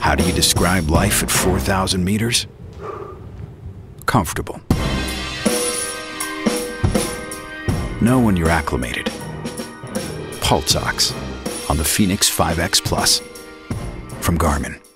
How do you describe life at 4,000 meters? Comfortable. Know when you're acclimated. PulseOx on the Fenix 5X Plus from Garmin.